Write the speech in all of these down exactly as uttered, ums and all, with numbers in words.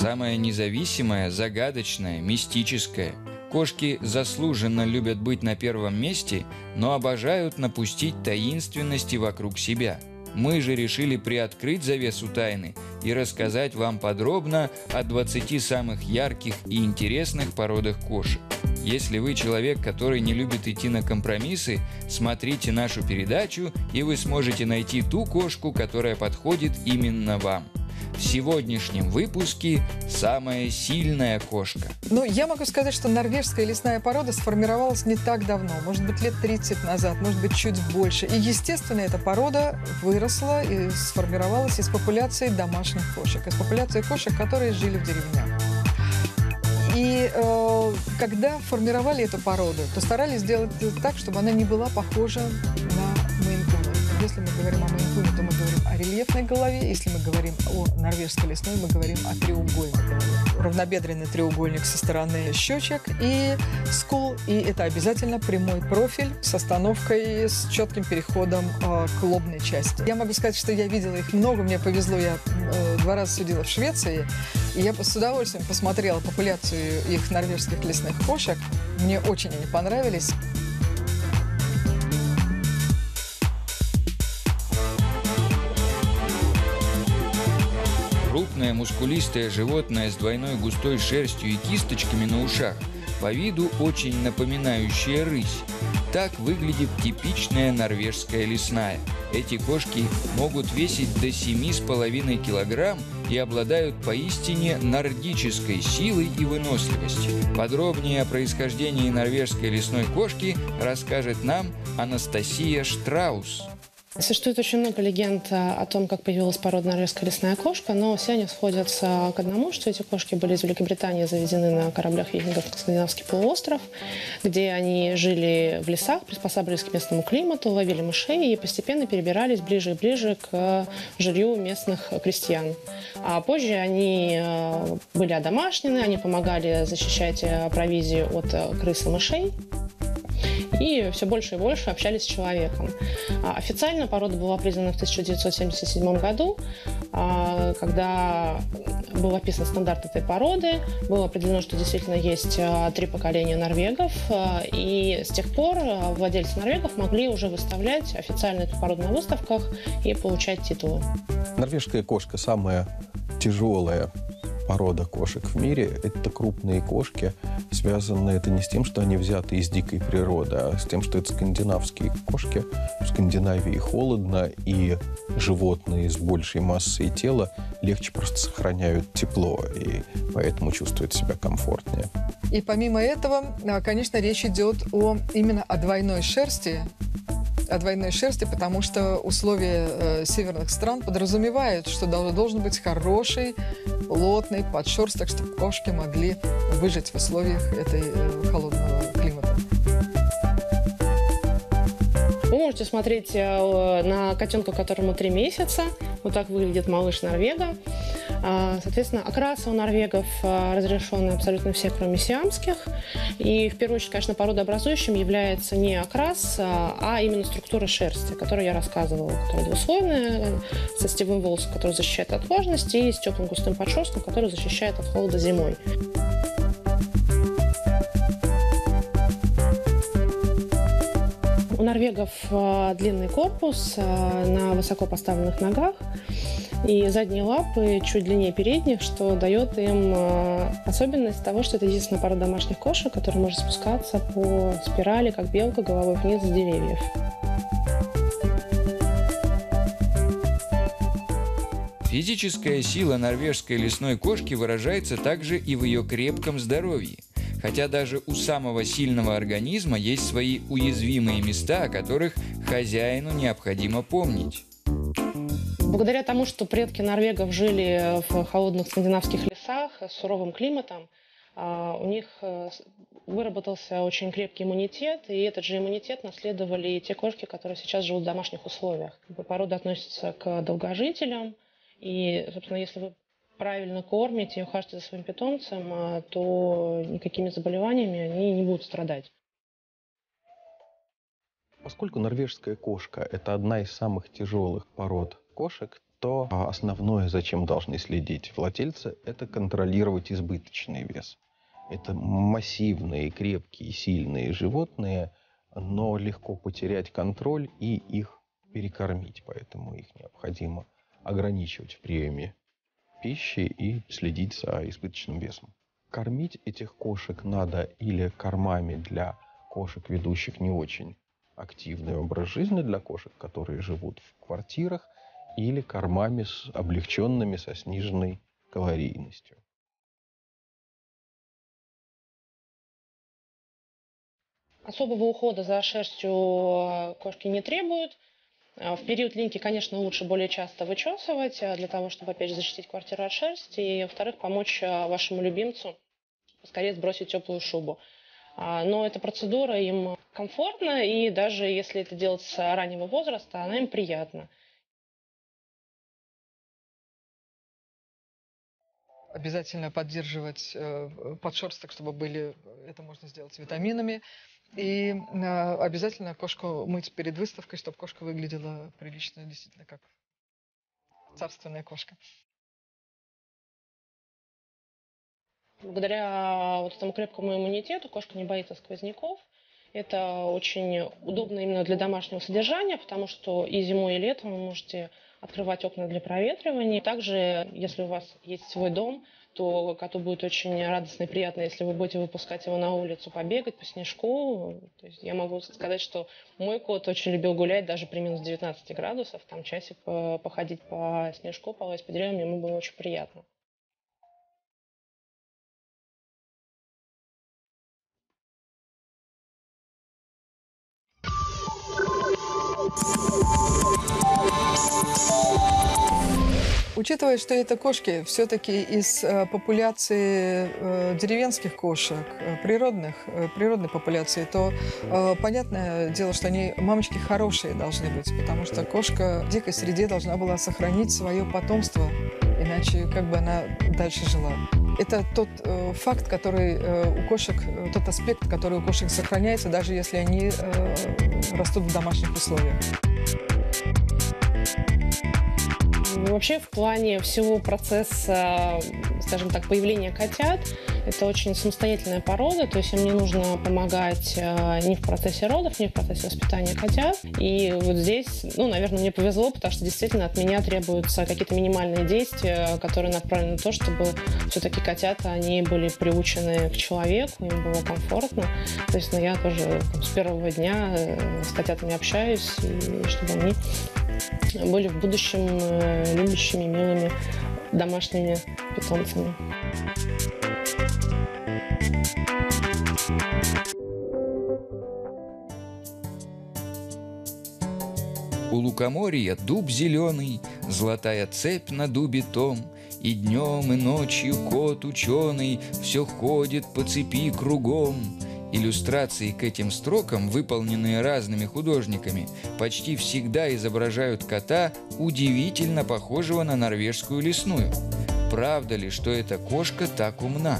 самая независимая, загадочная, мистическая. Кошки заслуженно любят быть на первом месте, но обожают напустить таинственности вокруг себя. Мы же решили приоткрыть завесу тайны и рассказать вам подробно о двадцати самых ярких и интересных породах кошек. Если вы человек, который не любит идти на компромиссы, смотрите нашу передачу, и вы сможете найти ту кошку, которая подходит именно вам. В сегодняшнем выпуске самая сильная кошка. Ну, я могу сказать, что норвежская лесная порода сформировалась не так давно, может быть, лет тридцать назад, может быть, чуть больше. И, естественно, эта порода выросла и сформировалась из популяции домашних кошек, из популяции кошек, которые жили в деревнях. И э, когда формировали эту породу, то старались сделать так, чтобы она не была похожа на мейн-куна. Если мы говорим о мейн-куне, то мы говорим о рельефной голове. Если мы говорим о норвежской лесной, мы говорим о треугольной голове. Равнобедренный треугольник со стороны щечек и скул. И это обязательно прямой профиль с остановкой, с четким переходом э, к лобной части. Я могу сказать, что я видела их много. Мне повезло, я э, два раза судила в Швеции. И я с удовольствием посмотрела популяцию их норвежских лесных кошек. Мне очень они понравились. Крупное мускулистое животное с двойной густой шерстью и кисточками на ушах, по виду очень напоминающее рысь. Так выглядит типичная норвежская лесная. Эти кошки могут весить до семи с половиной килограмм и обладают поистине нордической силой и выносливостью. Подробнее о происхождении норвежской лесной кошки расскажет нам Анастасия Штраус. Существует очень много легенд о том, как появилась порода норвежская лесная кошка, но все они сходятся к одному, что эти кошки были из Великобритании завезены на кораблях викингов на Скандинавский полуостров, где они жили в лесах, приспосабливались к местному климату, ловили мышей и постепенно перебирались ближе и ближе к жилью местных крестьян. А позже они были одомашнены, они помогали защищать провизию от крыс и мышей. И все больше и больше общались с человеком. Официально порода была признана в тысяча девятьсот семьдесят седьмом году, когда был описан стандарт этой породы. Было определено, что действительно есть три поколения норвегов. И с тех пор владельцы норвегов могли уже выставлять официально эту породу на выставках и получать титулы. Норвежская кошка самая тяжелая порода кошек в мире. Это крупные кошки, связанные это не с тем, что они взяты из дикой природы, а с тем, что это скандинавские кошки. В Скандинавии холодно, и животные с большей массой тела легче просто сохраняют тепло, и поэтому чувствуют себя комфортнее. И помимо этого, конечно, речь идет о, именно о двойной шерсти, о двойной шерсти, потому что условия э, северных стран подразумевают, что должен, должен быть хороший, плотный подшерсток, чтобы кошки могли выжить в условиях этой э, холодного климата. Вы можете смотреть э, на котенка, которому три месяца. Вот так выглядит малыш норвега. Соответственно, окрасы у норвегов разрешены абсолютно все, кроме сиамских. И в первую очередь, конечно, породообразующим является не окрас, а именно структура шерсти, о которой я рассказывала, которая двуслойная, со стевым волосом, который защищает от влажности, и с теплым густым подшерстком, который защищает от холода зимой. У норвегов длинный корпус на высоко поставленных ногах. И задние лапы чуть длиннее передних, что дает им особенность того, что это единственная пара домашних кошек, которая может спускаться по спирали, как белка, головой вниз с деревьев. Физическая сила норвежской лесной кошки выражается также и в ее крепком здоровье. Хотя даже у самого сильного организма есть свои уязвимые места, о которых хозяину необходимо помнить. Благодаря тому, что предки норвегов жили в холодных скандинавских лесах с суровым климатом, у них выработался очень крепкий иммунитет, и этот же иммунитет наследовали и те кошки, которые сейчас живут в домашних условиях. Порода относится к долгожителям, и, собственно, если вы правильно кормите и ухаживаете за своим питомцем, то никакими заболеваниями они не будут страдать. Поскольку норвежская кошка – это одна из самых тяжелых пород кошек, что основное, зачем должны следить владельцы, это контролировать избыточный вес. Это массивные, крепкие, сильные животные, но легко потерять контроль и их перекормить. Поэтому их необходимо ограничивать в приеме пищи и следить за избыточным весом. Кормить этих кошек надо или кормами для кошек, ведущих не очень активный образ жизни, для кошек, которые живут в квартирах, или кормами с облегченными, со сниженной калорийностью. Особого ухода за шерстью кошки не требуют. В период линьки, конечно, лучше более часто вычесывать, для того, чтобы, опять же, защитить квартиру от шерсти, и, во-вторых, помочь вашему любимцу поскорее сбросить теплую шубу. Но эта процедура им комфортна, и даже если это делать с раннего возраста, она им приятна. Обязательно поддерживать э, подшерсток, чтобы были, это можно сделать с витаминами. И э, обязательно кошку мыть перед выставкой, чтобы кошка выглядела прилично, действительно, как царственная кошка. Благодаря вот этому крепкому иммунитету кошка не боится сквозняков. Это очень удобно именно для домашнего содержания, потому что и зимой, и летом вы можете открывать окна для проветривания. Также, если у вас есть свой дом, то коту будет очень радостно и приятно, если вы будете выпускать его на улицу, побегать по снежку. То есть я могу сказать, что мой кот очень любил гулять даже при минус девятнадцати градусах, там часик походить по снежку, полазить по деревьям, ему было очень приятно. Учитывая, что это кошки все-таки из э, популяции э, деревенских кошек, э, природных, э, природной популяции, то э, понятное дело, что они, мамочки, хорошие должны быть, потому что кошка в дикой среде должна была сохранить свое потомство, иначе как бы она дальше жила. Это тот э, факт, который э, у кошек, э, тот аспект, который у кошек сохраняется, даже если они э, растут в домашних условиях. Вообще, в плане всего процесса, скажем так, появления котят, это очень самостоятельная порода, то есть им не нужно помогать ни в процессе родов, ни в процессе воспитания котят. И вот здесь, ну, наверное, мне повезло, потому что действительно от меня требуются какие-то минимальные действия, которые направлены на то, чтобы все-таки котята, они были приучены к человеку, им было комфортно. То есть, ну, я тоже там, с первого дня с котятами общаюсь, и чтобы они были в будущем любящими, милыми домашними питомцами. У лукоморья дуб зеленый, золотая цепь на дубе том, и днем, и ночью кот ученый все ходит по цепи кругом. Иллюстрации к этим строкам, выполненные разными художниками, почти всегда изображают кота, удивительно похожего на норвежскую лесную. Правда ли, что эта кошка так умна?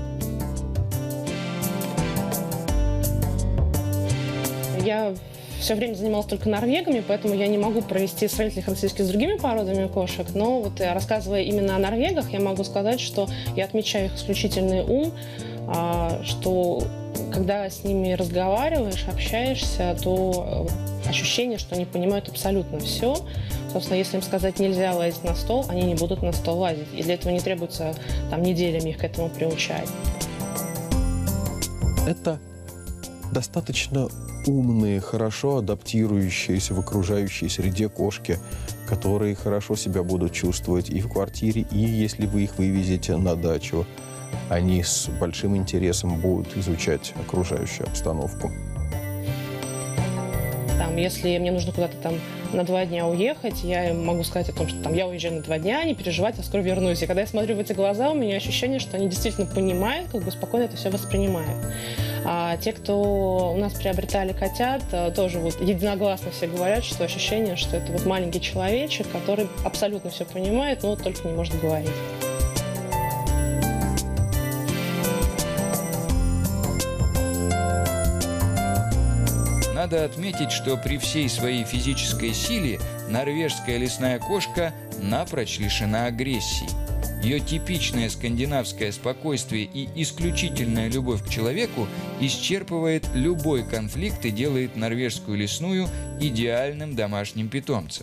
Я все время занималась только норвегами, поэтому я не могу провести сравнительные характеристики с другими породами кошек. Но вот рассказывая именно о норвегах, я могу сказать, что я отмечаю их исключительный ум, что когда с ними разговариваешь, общаешься, то ощущение, что они понимают абсолютно все. Собственно, если им сказать «нельзя лазить на стол», они не будут на стол лазить. И для этого не требуется там, неделями их к этому приучать. Это достаточно умные, хорошо адаптирующиеся в окружающей среде кошки, которые хорошо себя будут чувствовать и в квартире, и если вы их вывезете на дачу. Они с большим интересом будут изучать окружающую обстановку. Там, если мне нужно куда-то там на два дня уехать, я могу сказать о том, что там, я уезжаю на два дня, не переживать, я скоро вернусь. И когда я смотрю в эти глаза, у меня ощущение, что они действительно понимают, как бы спокойно это все воспринимают. А те, кто у нас приобретали котят, тоже вот единогласно все говорят, что ощущение, что это вот маленький человечек, который абсолютно все понимает, но вот только не может говорить. Надо отметить, что при всей своей физической силе норвежская лесная кошка напрочь лишена агрессии. Ее типичное скандинавское спокойствие и исключительная любовь к человеку исчерпывает любой конфликт и делает норвежскую лесную идеальным домашним питомцем.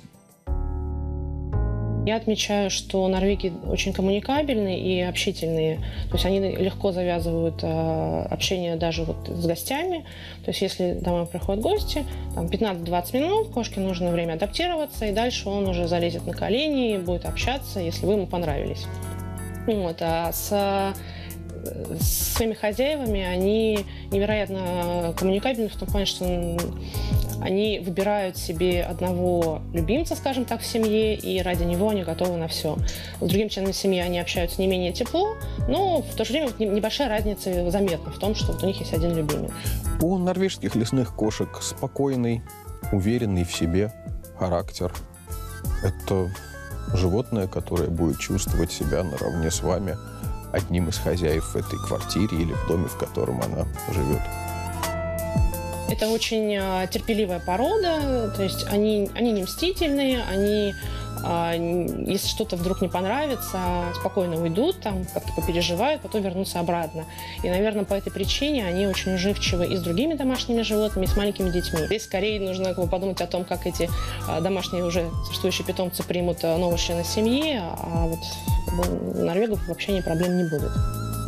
Я отмечаю, что норвеги очень коммуникабельные и общительные. То есть они легко завязывают э, общение даже вот с гостями. То есть если домой приходят гости, там пятнадцать-двадцать минут, кошке нужно время адаптироваться, и дальше он уже залезет на колени и будет общаться, если вы ему понравились. Вот. А с, с своими хозяевами они невероятно коммуникабельны в том плане, что они выбирают себе одного любимца, скажем так, в семье, и ради него они готовы на все. С другим членом семьи они общаются не менее тепло, но в то же время вот небольшая разница заметна в том, что вот у них есть один любимец. У норвежских лесных кошек спокойный, уверенный в себе характер. Это животное, которое будет чувствовать себя наравне с вами одним из хозяев в этой квартире или в доме, в котором она живет. Это очень э, терпеливая порода, то есть они, они не мстительные, они, э, если что-то вдруг не понравится, спокойно уйдут, там как-то попереживают, потом вернутся обратно. И, наверное, по этой причине они очень уживчивы и с другими домашними животными, и с маленькими детьми. Здесь скорее нужно как бы подумать о том, как эти э, домашние уже существующие питомцы примут э, нового члена семьи, а вот у норвегов в общении проблем не будет.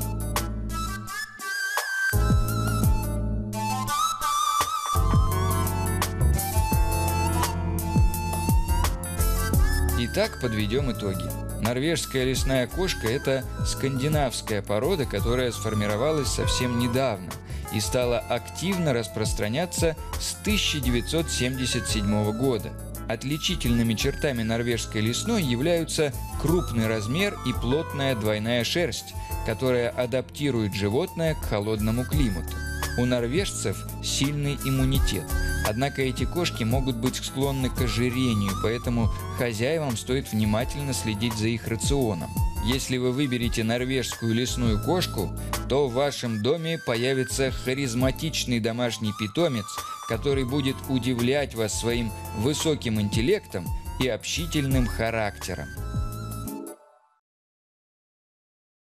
Итак, подведем итоги. Норвежская лесная кошка – это скандинавская порода, которая сформировалась совсем недавно и стала активно распространяться с тысяча девятьсот семьдесят седьмого года. Отличительными чертами норвежской лесной являются крупный размер и плотная двойная шерсть, которая адаптирует животное к холодному климату. У норвежцев сильный иммунитет. Однако эти кошки могут быть склонны к ожирению, поэтому хозяевам стоит внимательно следить за их рационом. Если вы выберете норвежскую лесную кошку, то в вашем доме появится харизматичный домашний питомец, который будет удивлять вас своим высоким интеллектом и общительным характером.